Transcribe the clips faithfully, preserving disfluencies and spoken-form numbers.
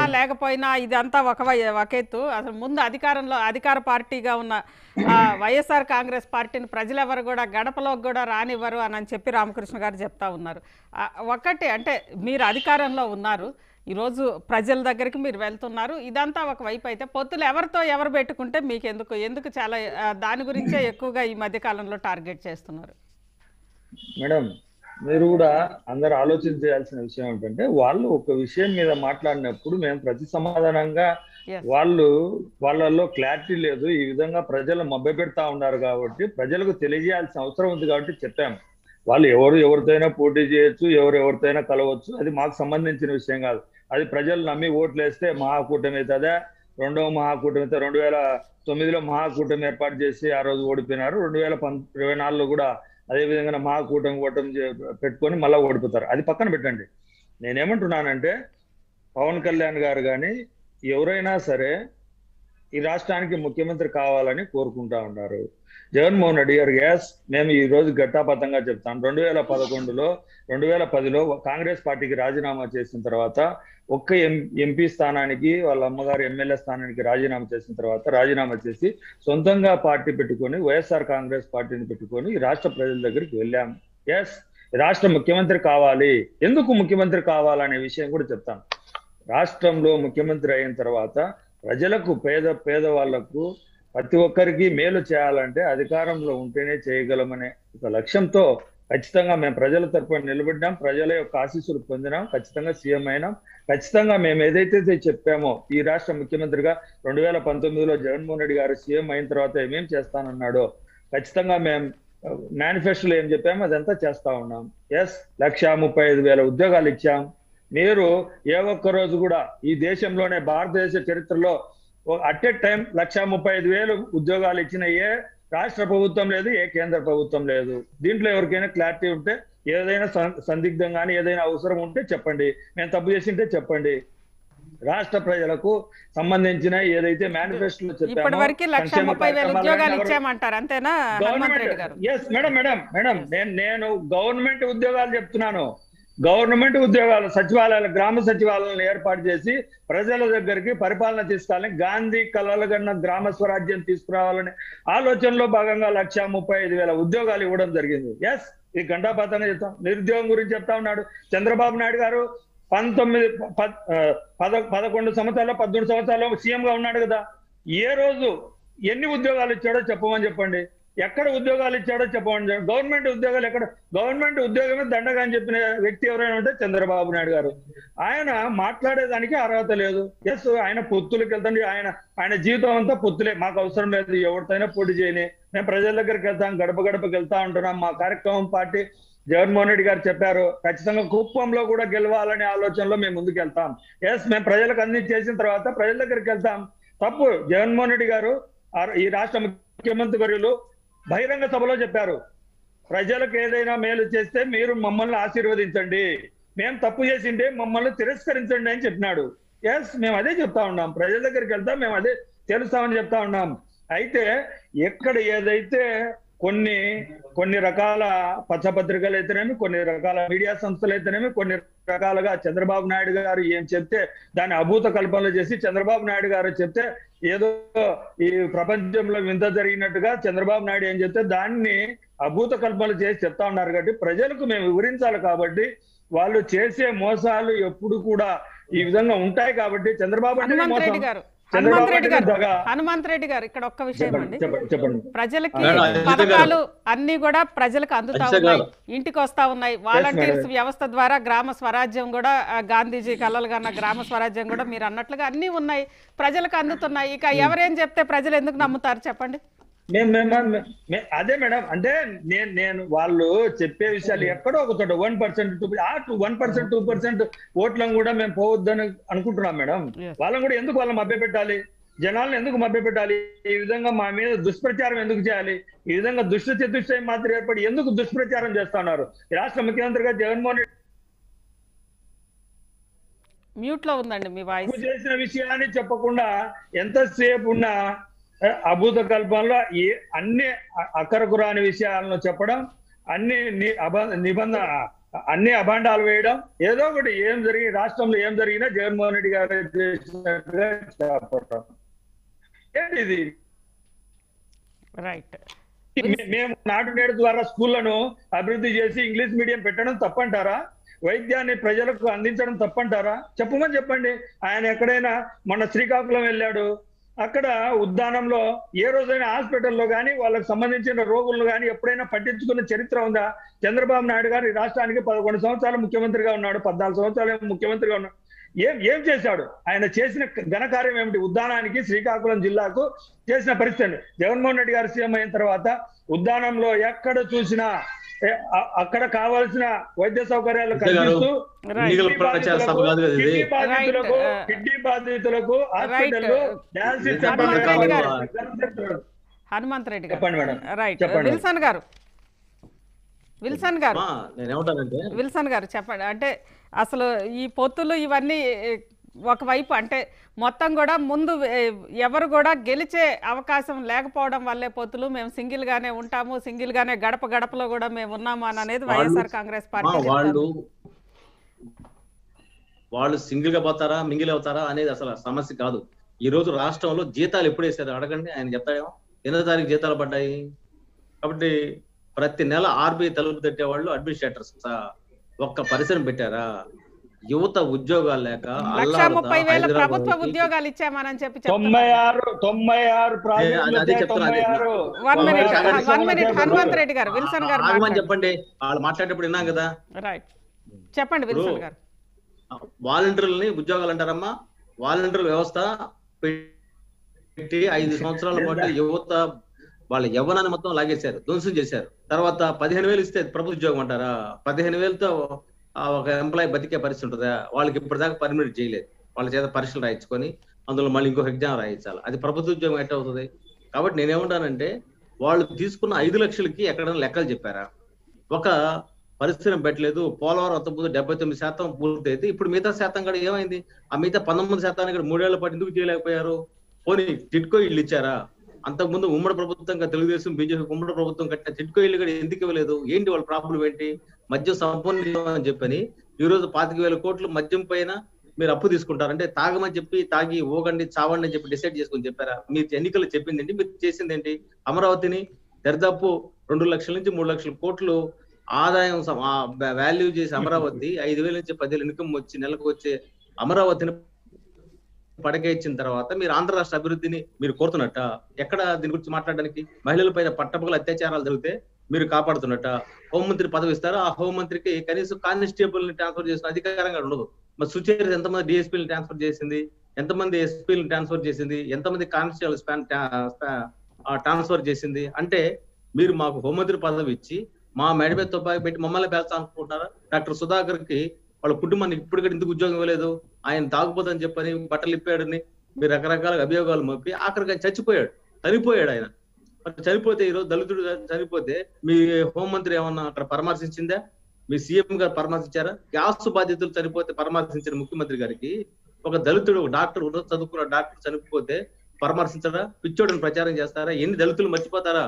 లేకపోయినా ఇదంతా ఒక ఒకెత్తు. అసలు ముందు అధికారంలో అధికార పార్టీగా ఉన్న వైఎస్ఆర్ కాంగ్రెస్ పార్టీని ప్రజలెవరు కూడా గడపలోకి కూడా రానివ్వరు అని చెప్పి రామకృష్ణ గారు చెప్తా ఉన్నారు. ఒకటి అంటే మీరు అధికారంలో ఉన్నారు, ఈరోజు ప్రజల దగ్గరికి మీరు వెళ్తున్నారు, ఇదంతా ఒకవైపు అయితే పొత్తులు ఎవరితో ఎవరు పెట్టుకుంటే మీకు ఎందుకు ఎందుకు చాలా దాని గురించే ఎక్కువగా ఈ మధ్య కాలంలో టార్గెట్ చేస్తున్నారు? మేడం, మీరు కూడా అందరు ఆలోచించాల్సిన విషయం ఏంటంటే, వాళ్ళు ఒక విషయం మీద మాట్లాడినప్పుడు మేము ప్రతి సమాధానంగా వాళ్ళు వాళ్ళల్లో క్లారిటీ లేదు, ఈ విధంగా ప్రజలు మభ్యపెడతా ఉన్నారు కాబట్టి ప్రజలకు తెలియజేయాల్సిన అవసరం ఉంది కాబట్టి చెప్పాము. వాళ్ళు ఎవరు ఎవరితోనైనా పోటీ చేయొచ్చు, ఎవరు ఎవరితోనైనా కలవచ్చు, అది మాకు సంబంధించిన విషయం కాదు. అది ప్రజలు నమ్మి ఓట్లు వేస్తే మహాకూటమి అవుతుందా, రెండవ మహాకూటమి అయితే రెండు వేల తొమ్మిదిలో మహాకూటమి ఏర్పాటు చేసి ఆ రోజు ఓడిపోయినారు. రెండు వేల పం ఇరవై నాలుగులో కూడా అదే విధంగా మహాకూటమి ఓటమి పెట్టుకొని మళ్ళీ ఓడిపోతారు. అది పక్కన పెట్టండి. నేనేమంటున్నానంటే, పవన్ కళ్యాణ్ గారు కానీ ఎవరైనా సరే ఈ రాష్ట్రానికి ముఖ్యమంత్రి కావాలని కోరుకుంటా ఉన్నారు. జగన్మోహన్ రెడ్డి గారు ఎస్ మేము ఈ రోజు ఘట్టాపథంగా చెప్తాం, రెండు వేల పదకొండులో రెండు వేల పదిలో కాంగ్రెస్ పార్టీకి రాజీనామా చేసిన తర్వాత ఒక్క ఎం ఎంపీ స్థానానికి వాళ్ళ అమ్మగారు ఎమ్మెల్యే స్థానానికి రాజీనామా చేసిన తర్వాత రాజీనామా చేసి సొంతంగా పార్టీ పెట్టుకొని వైఎస్ఆర్ కాంగ్రెస్ పార్టీని పెట్టుకొని ఈ రాష్ట్ర ప్రజల దగ్గరికి వెళ్ళాం. ఎస్ రాష్ట్ర ముఖ్యమంత్రి కావాలి, ఎందుకు ముఖ్యమంత్రి కావాలనే విషయం కూడా చెప్తాను. రాష్ట్రంలో ముఖ్యమంత్రి అయిన తర్వాత ప్రజలకు పేద పేదవాళ్లకు ప్రతి ఒక్కరికి మేలు చేయాలంటే అధికారంలో ఉంటేనే చేయగలమనే ఒక లక్ష్యంతో ఖచ్చితంగా మేము ప్రజల తరపున నిలబడ్డాం, ప్రజల యొక్క ఆశీస్సులు పొందినాం, ఖచ్చితంగా సీఎం అయినాం. ఖచ్చితంగా మేము ఏదైతే చెప్పామో ఈ రాష్ట్ర ముఖ్యమంత్రిగా రెండు వేల పంతొమ్మిదిలో జగన్మోహన్ రెడ్డి గారు సీఎం అయిన తర్వాత ఏమేం చేస్తానన్నాడో ఖచ్చితంగా మేము మేనిఫెస్టోలో ఏం చెప్పామో అదంతా చేస్తా ఉన్నాం. ఎస్ లక్ష ముప్పై ఐదు వేల ఉద్యోగాలు ఇచ్చాం. మీరు ఏ ఒక్క రోజు కూడా ఈ దేశంలోనే భారతదేశ చరిత్రలో అట్ ఏ టైం లక్ష ముప్పై ఐదు వేలు ఉద్యోగాలు ఇచ్చిన ఏ రాష్ట్ర ప్రభుత్వం లేదు, ఏ కేంద్ర ప్రభుత్వం లేదు. దీంట్లో ఎవరికైనా క్లారిటీ ఉంటే, ఏదైనా సందిగ్ధం కానీ ఏదైనా అవసరం ఉంటే చెప్పండి, మేము తప్పు చేసింటే చెప్పండి. రాష్ట్ర ప్రజలకు సంబంధించిన ఏదైతే మేనిఫెస్టోలో చెప్పామో ఎస్ మేడం మేడం మేడం నేను నేను గవర్నమెంట్ ఉద్యోగాలు చెప్తున్నాను. గవర్నమెంట్ ఉద్యోగాలు సచివాలయాలు గ్రామ సచివాలయాలను ఏర్పాటు చేసి ప్రజల దగ్గరికి పరిపాలన తీసుకురావాలని, గాంధీ కలలుగన్న గ్రామ స్వరాజ్యం తీసుకురావాలనే ఆలోచనలో భాగంగా లక్ష ముప్పై ఐదు వేల ఉద్యోగాలు ఇవ్వడం జరిగింది. ఎస్ ఈ గంటాపాతంగా చెప్తాం. నిరుద్యోగం గురించి చెప్తా ఉన్నాడు చంద్రబాబు నాయుడు గారు. పంతొమ్మిది పద పదకొండు సంవత్సరాలు పద్దెనిమిది సంవత్సరాలు సీఎం గా ఉన్నాడు కదా, ఏ రోజు ఎన్ని ఉద్యోగాలు ఇచ్చాడో చెప్పమని చెప్పండి, ఎక్కడ ఉద్యోగాలు ఇచ్చాడో చెప్పండి. గవర్నమెంట్ ఉద్యోగాలు ఎక్కడ, గవర్నమెంట్ ఉద్యోగమే దండగా అని చెప్పిన వ్యక్తి ఎవరైనా ఉంటే చంద్రబాబు నాయుడు గారు. ఆయన మాట్లాడేదానికి అర్హత లేదు. ఎస్ ఆయన పొత్తులకు వెళ్తాండి, ఆయన ఆయన జీవితం అంతా పొత్తులే, మాకు అవసరం లేదు, ఎవరితోనైనా పోటీ చేయని, మేము ప్రజల దగ్గరికి వెళ్తాం, గడప గడపకి వెళ్తా ఉంటున్నాం. మా కార్యక్రమం పార్టీ జగన్మోహన్ రెడ్డి గారు చెప్పారు, ఖచ్చితంగా కుప్పంలో కూడా గెలవాలనే ఆలోచనలో మేము ముందుకు వెళ్తాం. ఎస్ మేము ప్రజలకు అన్ని చేసిన తర్వాత ప్రజల దగ్గరికి వెళ్తాం. తప్పు జగన్మోహన్ రెడ్డి గారు ఈ రాష్ట్ర ముఖ్యమంత్రి వర్యులు బహిరంగ సభలో చెప్పారు, ప్రజలకు ఏదైనా మేలు చేస్తే మీరు మమ్మల్ని ఆశీర్వదించండి, మేము తప్పు చేసింటే మమ్మల్ని తిరస్కరించండి అని చెప్పినాడు. ఎస్ మేము అదే చెప్తా ఉన్నాం, ప్రజల దగ్గరికి వెళ్తాం, మేము అదే తెలుస్తామని చెప్తా ఉన్నాం. అయితే ఎక్కడ ఏదైతే కొన్ని కొన్ని రకాల పచ్చపత్రికలు అయితేనేమి, కొన్ని రకాల మీడియా సంస్థలు అయితేనేమి, కొన్ని రకాలుగా చంద్రబాబు నాయుడు గారు ఏం చెప్తే దాన్ని అభూత కల్పనలు చేసి చంద్రబాబు నాయుడు గారు చెప్తే ఏదో ఈ ప్రపంచంలో వింత జరిగినట్టుగా చంద్రబాబు నాయుడు ఏం చెప్తే దాన్ని అభూత కల్పనలు చేసి చెప్తా ఉన్నారు. కాబట్టి ప్రజలకు మేము వివరించాలి, కాబట్టి వాళ్ళు చేసే మోసాలు ఎప్పుడు కూడా ఈ విధంగా ఉంటాయి. కాబట్టి చంద్రబాబు హనుమంతరెడ్డి గారు హనుమంతరెడ్డి గారు హనుమంతరెడ్డి గారు ఇక్కడ ఒక్క విషయం అండి, ప్రజలకి పథకాలు అన్ని కూడా ప్రజలకు అందుతా ఉన్నాయి, ఇంటికి వస్తా ఉన్నాయి. వాలంటీర్స్ వ్యవస్థ ద్వారా గ్రామ స్వరాజ్యం కూడా, గాంధీజీ కలలు కన్న గ్రామ స్వరాజ్యం కూడా మీరు అన్నట్లుగా అన్ని ఉన్నాయి, ప్రజలకు అందుతున్నాయి. ఇక ఎవరేం చెప్తే ప్రజలు ఎందుకు నమ్ముతారు చెప్పండి? అదే మేడం, అంటే నేను నేను వాళ్ళు చెప్పే విషయాలు ఎక్కడో ఒక చోట వన్ పర్సెంట్ టూ ఆ two one percent two percent ఓట్లను కూడా మేము పోవద్దని అనుకుంటున్నాం మేడం. వాళ్ళని కూడా ఎందుకు వాళ్ళని మభ్య పెట్టాలి, జనాలను ఎందుకు మభ్య పెట్టాలి, ఈ విధంగా మా మీద దుష్ప్రచారం ఎందుకు చేయాలి, ఈ విధంగా దుష్ట చతుష్టయం మాత్రం ఏర్పడి ఎందుకు దుష్ప్రచారం చేస్తున్నారు? రాష్ట్ర ముఖ్యమంత్రిగా జగన్మోహన్ రెడ్డి మ్యూట్ లో ఉందండి మీ వాయిస్. చేసిన విషయాన్ని చెప్పకుండా ఎంతసేపు ఉన్నా అభూత కల్పనలో ఈ అన్ని అక్కరకు రాని విషయాలను చెప్పడం, అన్ని నిబంధన అన్ని అభాండాలు వేయడం, ఏదో ఒకటి ఏం జరిగి రాష్ట్రంలో ఏం జరిగినా జగన్మోహన్ రెడ్డి గారు చేసినట్టుగా చెప్పటం. ఏంటి ఇది? రైట్. మేము నాటు నేడు ద్వారా స్కూళ్లను అభివృద్ధి చేసి ఇంగ్లీష్ మీడియం పెట్టడం తప్పంటారా? వైద్యాన్ని ప్రజలకు అందించడం తప్పంటారా? చెప్పమని చెప్పండి. ఆయన ఎక్కడైనా మొన్న శ్రీకాకుళం వెళ్ళాడు, అక్కడ ఉద్దానంలో ఏ రోజైనా హాస్పిటల్లో కానీ వాళ్ళకి సంబంధించిన రోగులను కానీ ఎప్పుడైనా పట్టించుకున్న చరిత్ర ఉందా? చంద్రబాబు నాయుడు గారు ఈ రాష్ట్రానికి పదకొండు సంవత్సరాలు ముఖ్యమంత్రిగా ఉన్నాడు, పద్నాలుగు సంవత్సరాలు ముఖ్యమంత్రిగా ఉన్నాడు. ఏం ఏం చేశాడు? ఆయన చేసిన ఘనకార్యం ఏమిటి? ఉద్దానానికి, శ్రీకాకుళం జిల్లాకు చేసిన పరిస్థితి. జగన్మోహన్ రెడ్డి గారు సీఎం అయిన తర్వాత ఉద్దానంలో ఎక్కడ చూసినా అక్కడ కావాల్సిన వైద్య సౌకర్యాలు కల్పిస్తూ కిడ్నీ బాధితులకు కిడ్నీ బాధితులకు హాస్పిటల్లో డయాలసిస్ హనుమంత్ రెడ్డి చెప్పండి మేడం. రైట్. విల్సన్ గారు విల్సన్ గారు విల్సన్ గారు చెప్పండి. అంటే అసలు ఈ పొత్తులు ఇవన్నీ ఒకవైపు అంటే మొత్తం కూడా ముందు ఎవరు కూడా గెలిచే అవకాశం లేకపోవడం వల్లే పొత్తులు, మేము సింగిల్ గానే ఉంటాము, సింగిల్ గానే గడప గడపలో కూడా మేము ఉన్నాము అని అనేది వైఎస్ఆర్ కాంగ్రెస్ పార్టీ. వాళ్ళు వాళ్ళు సింగిల్ గా పోతారా మింగిల్ అవుతారా అనేది అసలు సమస్య కాదు. ఈ రోజు రాష్ట్రంలో జీతాలు ఎప్పుడు వేసారు అడగండి, ఆయన చెప్తాడేమో. ఎనిమిదో తారీఖు జీతాలు పడ్డాయి కాబట్టి ప్రతి నెల ఆర్బీఐ తలుపు తట్టేవాళ్ళు అడ్మినిస్ట్రేటర్స్ ఒక్క పరిశ్రమ పెట్టారా? యువత ఉద్యోగాలు లేక లక్ష ముప్పై వేల ప్రభుత్వ ఉద్యోగాలు ఇచ్చామని చెప్పి తొంభై ఆరు తొంభై ఆరు అదే చెప్తున్నారు. హనుమంత్ రెడ్డి గారు విల్సన్ గారు చెప్పండి, వాళ్ళు మాట్లాడేటప్పుడు విన్నాం కదా. రైట్, చెప్పండి విల్సన్ గారు. వాలంటీర్లని ఉద్యోగాలు అంటారమ్మా. వాలంటీర్ వ్యవస్థ పెట్టి ఐదు సంవత్సరాల పాటు యువత వాళ్ళ యవ్వనాన్ని మొత్తం లాగేశారు, ధ్వంసం చేశారు. తర్వాత పదిహేను వేలు ఇస్తే ప్రభుత్వ ఉద్యోగం అంటారా? పదిహేను వేలతో ఒక ఎంప్లాయీ బతికే పరిస్థితి ఉంటుందా? వాళ్ళకి ఇప్పటిదాకా పర్మినెంట్ చేయలేదు, వాళ్ళ చేత పరీక్షలు రాయించుకొని అందులో మళ్ళీ ఇంకొక ఎగ్జామ్ రాయించాలి. అది ప్రభుత్వ ఉద్యోగం ఎట్ట అవుతుంది? కాబట్టి నేనేమంటానంటే వాళ్ళు తీసుకున్న ఐదు లక్షలకి ఎక్కడైనా లెక్కలు చెప్పారా? ఒక పరిశ్రమ పెట్టలేదు. పోలవరం అంతకుముందు డెబ్బై తొమ్మిది శాతం పూర్తయితే ఇప్పుడు మిగతా శాతం కూడా ఏమైంది? ఆ మిగతా పంతొమ్మిది శాతానికి కూడా మూడేళ్ల పాటు ఎందుకు చేయలేకపోయారు? పోనీ టిట్కో ఇల్లు ఇచ్చారా? అంతకుముందు ఉమ్మడి ప్రభుత్వంగా తెలుగుదేశం బీజేపీ ఉమ్మడి ప్రభుత్వం కట్టిన టిట్కో ఇల్లు కూడా ఎందుకు ఇవ్వలేదు? ఏంటి వాళ్ళ ప్రాబ్లం ఏంటి? మద్యం సంపూర్ణ అని చెప్పని ఈ రోజు పాతిక వేల కోట్లు మద్యం పైన మీరు అప్పు తీసుకుంటారు. అంటే తాగమని చెప్పి తాగి ఊగండి చావండి అని చెప్పి డిసైడ్ చేసుకుని చెప్పారా? మీరు ఎన్నికలు చెప్పింది ఏంటి? మీరు చేసింది ఏంటి? అమరావతిని దరిదాపు రెండు లక్షల నుంచి మూడు లక్షల కోట్లు ఆదాయం వాల్యూ చేసి అమరావతి ఐదు వేల నుంచి పదివేల ఇన్కమ్ వచ్చి నెలకు వచ్చే అమరావతిని పడకే ఇచ్చిన తర్వాత మీరు ఆంధ్ర రాష్ట్ర అభివృద్ధిని మీరు కోరుతున్నట్ట? ఎక్కడ దీని గురించి మాట్లాడడానికి? మహిళల పైన పట్టపగల అత్యాచారాలు జరిగితే మీరు కాపాడుతున్నట్ట? హోంమంత్రి పదవి ఇస్తారా? ఆ హోంమంత్రికి కనీసం కానిస్టేబుల్ ని ట్రాన్స్ఫర్ చేసిన అధికారంగా ఉండదు. మరి సుచేరి ఎంతమంది డిఎస్పీని ట్రాన్స్ఫర్ చేసింది? ఎంతమంది ఎస్పీని ట్రాన్స్ఫర్ చేసింది? ఎంతమంది కానిస్టేబుల్ ట్రాన్స్ఫర్ చేసింది? అంటే మీరు మాకు హోంమంత్రి పదవి ఇచ్చి మా మేడ మీద తుపాకి పెట్టి మమ్మల్ని పేల్చా అనుకుంటున్నారా? డాక్టర్ సుధాకర్ కి వాళ్ళ కుటుంబానికి ఇప్పుడు కూడా ఎందుకు ఉద్యోగం ఇవ్వలేదు? ఆయన తాగుపోదని చెప్పని బట్టలు ఇప్పాడని మీరు రకరకాల అభియోగాలు మోపి ఆఖరికి ఆయన చచ్చిపోయాడు, చనిపోయాడు ఆయన. మరి చనిపోతే ఈరోజు దళితుడు చనిపోతే మీ హోంమంత్రి ఏమన్నా అక్కడ పరామర్శించిందా? మీ సీఎం గారు పరామర్శించారా? గ్యాస్ బాధితులు చనిపోతే పరామర్శించిన ముఖ్యమంత్రి గారికి ఒక దళితుడు ఒక డాక్టర్ ఉన్నత చదువుకున్న డాక్టర్ చనిపోతే పరామర్శించరా? పిచ్చోడిని ప్రచారం చేస్తారా? ఎన్ని దళితులు మర్చిపోతారా?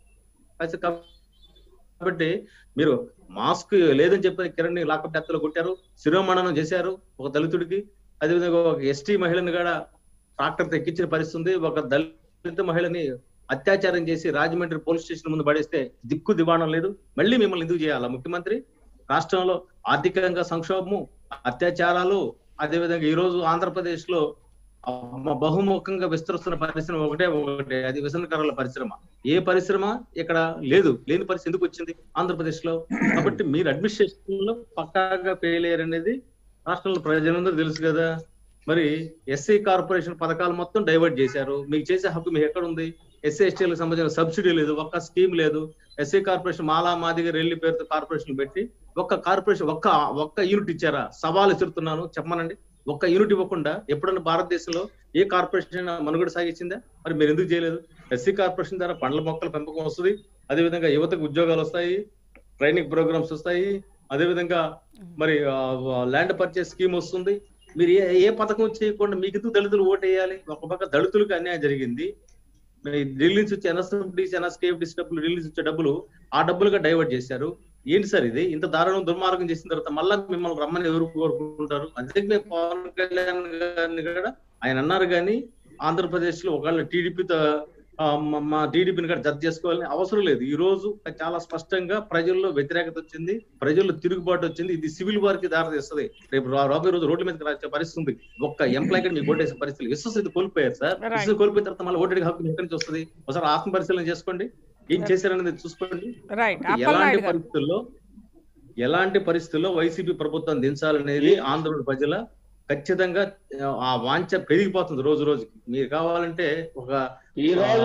కాబట్టి మీరు మాస్క్ లేదని చెప్పిన కిరణ్ ని లాకప్ డెత్లో కొట్టారు, శిరోమణనం చేశారు ఒక దళితుడికి. అదేవిధంగా ఒక ఎస్టీ మహిళని కూడా ట్రాక్టర్ ఎక్కించిన పరిస్థితి ఉంది. ఒక దళిత మహిళని అత్యాచారం చేసి రాజమండ్రి పోలీస్ స్టేషన్ ముందు పడేస్తే దిక్కు దివాణం లేదు. మళ్ళీ మిమ్మల్ని ఎందుకు చేయాలా ముఖ్యమంత్రి? రాష్ట్రంలో ఆర్థికంగా సంక్షోభము, అత్యాచారాలు, అదేవిధంగా ఈ రోజు ఆంధ్రప్రదేశ్ లో బహుముఖంగా విస్తరిస్తున్న పరిశ్రమ ఒకటే ఒకటే, అది వ్యసనకరాల పరిశ్రమ. ఏ పరిశ్రమ ఇక్కడ లేదు, లేని పరిస్థితి ఎందుకు వచ్చింది ఆంధ్రప్రదేశ్ లో? కాబట్టి మీరు అడ్మినిస్ట్రేషన్ లో పక్కాగా ఫెయిల్ అయ్యారు అనేది రాష్ట్రంలో ప్రజలందరూ తెలుసు కదా. మరి ఎస్సీ కార్పొరేషన్ పథకాలు మొత్తం డైవర్ట్ చేశారు. మీకు చేసే హక్కు మీకు ఎక్కడ ఉంది? ఎస్సీ ఎస్టీలకు సంబంధించిన సబ్సిడీ లేదు, ఒక్క స్కీమ్ లేదు. ఎస్సీ కార్పొరేషన్ మాలా మాదిగా రెల్లి పేరుతో కార్పొరేషన్ పెట్టి ఒక్క కార్పొరేషన్ ఒక్క ఒక్క యూనిట్ ఇచ్చారా? సవాలు ఎదురుతున్నాను చెప్పమనండి. ఒక్క యూనిట్ ఇవ్వకుండా ఎప్పుడన్నా భారతదేశంలో ఏ కార్పొరేషన్ మనుగడ సాగించిందా? మరి మీరు ఎందుకు చేయలేదు? ఎస్సీ కార్పొరేషన్ ద్వారా పండ్ల మొక్కల పెంపకం వస్తుంది, అదేవిధంగా యువతకు ఉద్యోగాలు వస్తాయి, ట్రైనింగ్ ప్రోగ్రామ్స్ వస్తాయి, అదేవిధంగా మరి ల్యాండ్ పర్చేస్ స్కీమ్ వస్తుంది. మీరు ఏ ఏ పథకం చేయకుండా మీకు ఎందుకు దళితులు ఓటు వేయాలి? ఒక పక్క దళితులకు అన్యాయం జరిగింది, ఢిల్లీ నుంచి వచ్చే ఎన్ఎస్ఎఫ్డిసి ఎన్ఎస్కేఎఫ్డిసి డబ్బులు ఢిల్లీ నుంచి వచ్చే డబ్బులు ఆ డబ్బులుగా డైవర్ట్ చేశారు. ఏంటి సార్ ఇది? ఇంత దారుణం దుర్మార్గం చేసిన తర్వాత మళ్ళా మిమ్మల్ని రమ్మని ఎవరు కోరుకుంటారు? అందుకే పవన్ కళ్యాణ్ గారిని కూడా ఆయన అన్నారు కానీ ఆంధ్రప్రదేశ్ లో ఒకవేళ టీడీపీతో మా టీడీపీని కూడా జడ్జ్ చేసుకోవాలని అవసరం లేదు. ఈ రోజు చాలా స్పష్టంగా ప్రజల్లో వ్యతిరేకత వచ్చింది, ప్రజల్లో తిరుగుబాటు వచ్చింది. ఇది సివిల్ వారికి దారితీస్తుంది. రేపు రాబోయే రోజు రోడ్ల మీద వచ్చే పరిస్థితి ఉంది. ఒక్క ఎంప్లాయ్ కూడా మీకు ఓటేసే పరిస్థితి. విశ్వసనీయత కోల్పోయారు సార్. విశ్వసనీయత కోల్పోయిన తర్వాత మళ్ళీ ఓటేకి హక్కు ఎక్కడి నుంచి వస్తుంది? ఒకసారి ఆత్మ పరిశీలన చేసుకోండి, ఏం చేశారనేది చూసుకోండి. ఎలాంటి పరిస్థితుల్లో ఎలాంటి పరిస్థితుల్లో వైసీపీ ప్రభుత్వం దించాలనేది ఆంధ్ర ప్రజల ఖచ్చితంగా ఆ వాంఛ పెరిగిపోతుంది రోజు రోజుకి. మీరు కావాలంటే ఒక ఈ రోజు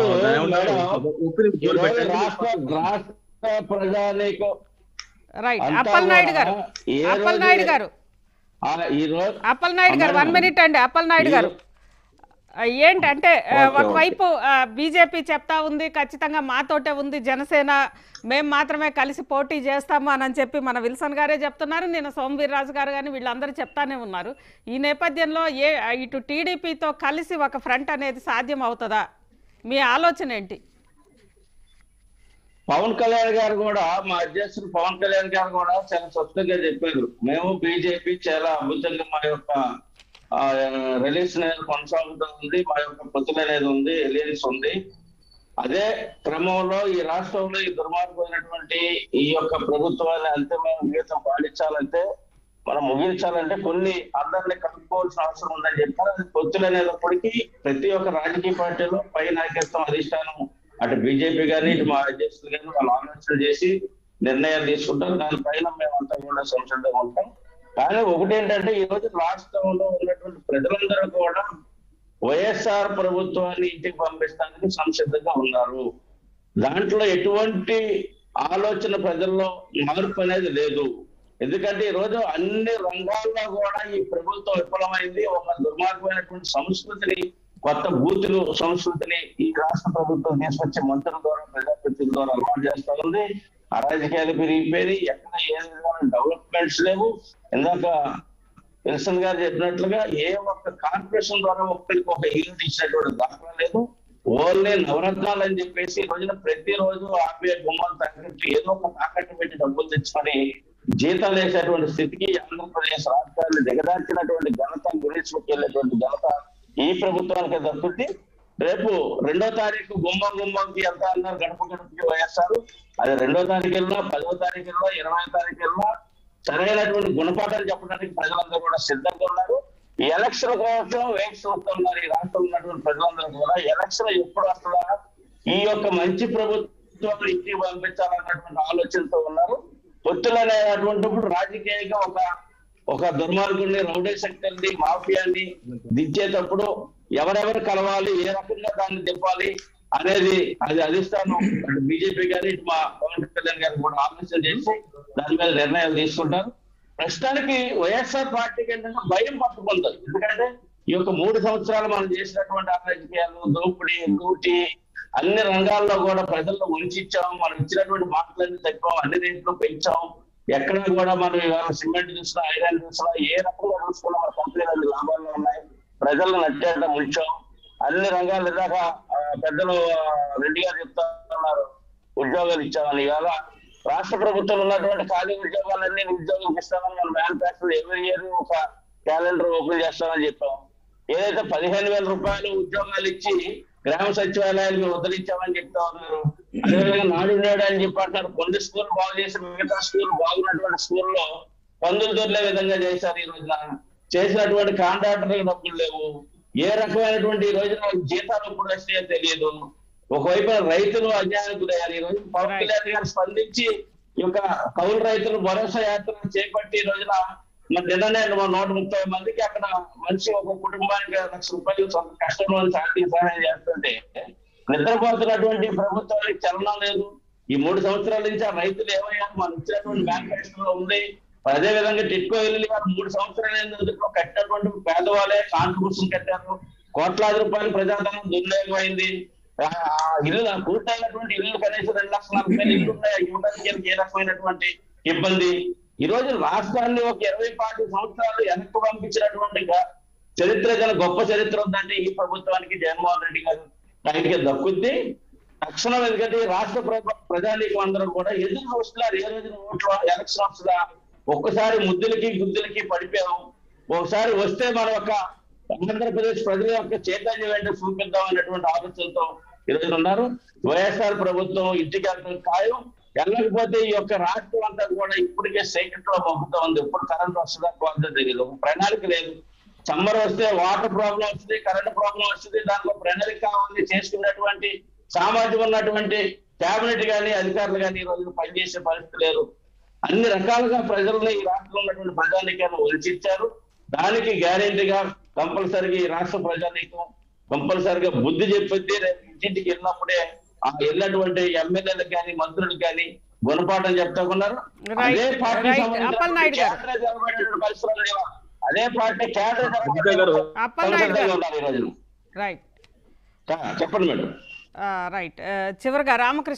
ప్రజానీకం రైట్ అప్పలనాయుడు గారు అప్పలనాయుడు గారు అప్పలనాయుడు గారు వన్ మినిట్ అండి. అప్పలనాయుడు గారు ఏంటంటే ఒకవైపు బీజేపీ చెప్తా ఉంది ఖచ్చితంగా మాతోటే ఉంది జనసేన, మేము మాత్రమే కలిసి పోటీ చేస్తాము అని చెప్పి మన విల్సన్ గారే చెప్తున్నారు. నేను సోమవీర్రాజు గారు కానీ వీళ్ళందరూ చెప్తానే ఉన్నారు. ఈ నేపథ్యంలో ఏ ఇటు టీడీపీతో కలిసి ఒక ఫ్రంట్ అనేది సాధ్యం అవుతుందా? మీ ఆలోచన ఏంటి? పవన్ కళ్యాణ్ గారు కూడా, మా అధ్యక్షుడు పవన్ కళ్యాణ్ గారు కూడా చాలా స్పష్టంగా చెప్పారు, మేము బీజేపీ చాలా అద్భుతంగా మా యొక్క రిలేషన్ అనేది కొనసాగుతూ ఉంది, మా యొక్క పొత్తులు అనేది ఉంది, ఎలియన్స్ ఉంది. అదే క్రమంలో ఈ రాష్ట్రంలో ఈ దుర్మార్గమైనటువంటి ఈ యొక్క ప్రభుత్వాన్ని అంతిమైన గీతం పాటించాలంటే, మనం ముగించాలంటే కొన్ని అందరినీ కలుపుకోవాల్సిన అవసరం ఉందని చెప్పారు. అది పొత్తులు అనేటప్పటికీ ప్రతి ఒక్క రాజకీయ పార్టీలో పై నాయకత్వం అధిష్టానం అటు బీజేపీ గానీ ఇటు మా అధ్యక్షులు కానీ వాళ్ళు ఆలోచన చేసి నిర్ణయాలు తీసుకుంటారు. దానిపైన మేమంతా కూడా సంసిద్ధంగా ఉంటాం. కానీ ఒకటి ఏంటంటే ఈ రోజు రాష్ట్రంలో ఉన్నటువంటి ప్రజలందరూ కూడా వైఎస్ఆర్ ప్రభుత్వాన్ని ఇంటికి పంపిస్తానికి సంసిద్ధంగా ఉన్నారు. దాంట్లో ఎటువంటి ఆలోచన ప్రజల్లో మార్పు అనేది లేదు. ఎందుకంటే ఈ రోజు అన్ని రంగాల్లో కూడా ఈ ప్రభుత్వం విఫలమైంది. ఒక దుర్మార్గమైనటువంటి సంస్కృతిని, కొత్త బూతులు సంస్కృతిని ఈ రాష్ట్ర ప్రభుత్వం తీసుకొచ్చే మంత్రుల ద్వారా, ప్రజాప్రతినిధుల ద్వారా అలవాటు చేస్తా ఉంది. అరాజకీయాలు పెరిగిపోయి ఎక్కడ ఏ విధమైన డెవలప్మెంట్స్ లేవు. ఇందాక విల్సన్ గారు చెప్పినట్లుగా ఏ ఒక్క కార్పొరేషన్ ద్వారా ఒక్కరికి ఒక ఇల్లు ఇచ్చినటువంటి దాఖలా లేదు. ఓన్లీ నవరత్నాలు అని చెప్పేసి ఈ రోజున ప్రతిరోజు ఆర్బీఐ గుమ్మాలు తగ్గట్టు ఏదో ఒక తాకట్టు పెట్టి డబ్బులు తెచ్చుకొని జీతాలు వేసేటువంటి స్థితికి ఆంధ్రప్రదేశ్ రాష్ట్రాన్ని దిగదార్చినటువంటి ఘనత, గురించుకు వెళ్ళేటువంటి ఘనత ఈ ప్రభుత్వానికి దక్కుద్ది. రేపు రెండో తారీఖు గుమ్మం గుమ్మంకి వెళ్తా అన్నారు, గడప గడపకి వైఎస్ఆర్. అది రెండో తారీఖు వెళ్ళినా, పదో తారీఖు వెళ్ళినా, ఇరవై తారీఖు వెళ్ళినా సరైనటువంటి గుణపాఠాలు చెప్పడానికి ప్రజలందరూ కూడా సిద్ధంగా ఉన్నారు. ఈ ఎలక్షన్ కోసం వేచి చూస్తున్నారు ఈ రాష్ట్రంలో ఉన్నటువంటి ప్రజలందరూ కూడా. ఎలక్షన్ ఎప్పుడు వస్తుందా, ఈ యొక్క మంచి ప్రభుత్వాన్ని ఇంటికి పంపించాలన్నటువంటి ఆలోచనతో ఉన్నారు. పొత్తులు అనేటువంటిప్పుడు రాజకీయంగా ఒక ఒక దుర్మార్గుడిని, రౌడీ శక్తుల్ని, మాఫియాని దించేటప్పుడు ఎవరెవరు కలవాలి, ఏ రకంగా దాన్ని తిప్పాలి అనేది అది అధిష్టానం అటు బీజేపీ గారి ఇటు మా పవన్ కళ్యాణ్ గారు కూడా ఆలోచన చేసి దాని మీద నిర్ణయాలు తీసుకుంటారు. ప్రస్తుతానికి వైఎస్ఆర్ పార్టీకి ఏంటంటే భయం పట్టుకుంటుంది. ఎందుకంటే ఈ యొక్క మూడు సంవత్సరాలు మనం చేసినటువంటి రాజకీయాలు, దోపిడీ, లూటి అన్ని రంగాల్లో కూడా ప్రజల్లో ఉంచాం. మనం ఇచ్చినటువంటి మాటలన్నీ తగ్గాం, అన్ని రేట్లు పెంచాం. ఎక్కడ కూడా మనం ఇవాళ సిమెంట్ చూసినా, ఐరన్ చూసినా, ఏ రకంగా చూసుకున్నా మన కంపెనీలు లాభాల్లో ఉన్నాయి. ప్రజలను నట్టేట ముంచాం. అన్ని రంగాలు ఇందాక పెద్దలు రెడ్డి గారు చెప్తా ఉన్నారు, ఉద్యోగాలు ఇచ్చామని. ఇవాళ రాష్ట్ర ప్రభుత్వం ఉన్నటువంటి ఖాళీ ఉద్యోగాలన్నీ ఉద్యోగం ఇస్తామని మనం మ్యానుఫ్యాక్చర్ ఎవరి ఇయర్ ఒక క్యాలెండర్ ఓపెన్ చేస్తామని చెప్పాం. ఏదైతే పదిహేను వేల రూపాయలు ఉద్యోగాలు ఇచ్చి గ్రామ సచివాలయాలకు వదిలించామని చెప్తా ఉన్నారు. అదేవిధంగా నాడు నేడు అని చెప్పి అంటారు. కొన్ని స్కూల్ బాగు చేసి మిగతా స్కూల్ బాగున్నటువంటి స్కూల్లో పందులు దొరికే విధంగా చేశారు. ఈ రోజున చేసినటువంటి కాంట్రాక్టర్లకు డబ్బులు లేవు. ఏ రకమైనటువంటి ఈ రోజున జీతాలు ఎప్పుడు వస్తాయో తెలియదు. ఒకవైపు రైతులు అన్యాయానికి గురయ్యారు. ఈ రోజు పవన్ కళ్యాణ్ గారు స్పందించి ఈ యొక్క కౌలు రైతులు భరోసా యాత్రను చేపట్టి ఈ రోజున మన నిన్ననే నూట ముప్పై మందికి అక్కడ మనిషి ఒక కుటుంబానికి లక్ష రూపాయలు సొంత కష్టంలో ఆర్థిక సహాయం చేస్తుంటే నిద్రపోతున్నటువంటి ప్రభుత్వానికి చలనం లేదు. ఈ మూడు సంవత్సరాల నుంచి ఆ రైతులు ఏమయ్యారు, మనం ఇచ్చినటువంటి మేనిఫెస్టోలో ఉంది. అదే విధంగా టిట్కో ఇల్లు వారు మూడు సంవత్సరాలు కట్టినటువంటి పేదవాళ్ళే కాంట్రిబ్యూషన్ కట్టారు. కోట్లాది రూపాయలు ప్రజాధనం దుర్వినియోగమైంది. ఇల్లు పూర్తయినటువంటి ఇల్లు కనీసం రెండు లక్షల నలభై ఇల్లు ఉన్నాయి. ఇవ్వడానికి ఏ రకమైనటువంటి ఇబ్బంది. ఈ రోజు రాష్ట్రాన్ని ఒక ఇరవై పాతి సంవత్సరాలు వెనక్కి పంపించినటువంటి చరిత్ర గల గొప్ప చరిత్ర ఉందంటే ఈ ప్రభుత్వానికి జగన్మోహన్ రెడ్డి గారు టైంకి దక్కుద్ది. తక్షణం ఎందుకంటే ఈ రాష్ట్ర ప్ర- ప్రజానీకం అందరూ కూడా ఎదురు చూస్తున్నారు. ఏ రోజున ఓట్లు ఎలక్షన్ వస్తుందా, ఒక్కసారి ముద్దులకి గుద్దులకి పడిపోయాం, ఒకసారి వస్తే మన యొక్క ఆంధ్రప్రదేశ్ ప్రజల యొక్క చైతన్యం ఏంటో చూపిద్దాం అనేటువంటి ఆలోచనతో ఈరోజు ఉన్నారు. వైఎస్ఆర్ ప్రభుత్వం ఇంటికి వెళ్ళడం ఖాయం. వెళ్ళకపోతే ఈ యొక్క రాష్ట్రం అంతా కూడా ఇప్పటికే సైకిల్ లో మొక్కుతా ఉంది. ఎప్పుడు కరెంట్ వస్తుందా పోతుందో తెలియదు, ఒక ప్రణాళిక లేదు. సమ్మర్ వస్తే వాటర్ ప్రాబ్లం వస్తుంది, కరెంట్ ప్రాబ్లం వస్తుంది, దాంట్లో ప్రణాళిక కావాలి చేసుకున్నటువంటి సామాజిక ఉన్నటువంటి క్యాబినెట్ కానీ అధికారులు కానీ ఈ రోజు పనిచేసే పరిస్థితి లేదు. అన్ని రకాలుగా ప్రజల్ని ఈ రాష్ట్రంలో ఉన్నటువంటి ప్రజానీకాన్ని వంచారు. దానికి గ్యారెంటీగా కంపల్సరీగా ఈ రాష్ట్ర ప్రజానీకం కంపల్సరీగా బుద్ధి చెప్పితే రేపు ఇంటింటికి వెళ్ళినప్పుడే ఆ వెళ్ళినటువంటి ఎమ్మెల్యేలకు కానీ మంత్రులకు కానీ గుణపాఠం చెప్తా ఉన్నారు. అదే పార్టీ రైట్. అప్పల్ నాయుడు గారు. పరిస్థితులు లేవా? అదే పార్టీ కేంద్ర అప్పల్ నాయుడు గారు. ఉన్నారు ఈ రోజున. రైట్ చెప్పండి మేడం. రైట్ చివరిగా రామకృష్ణ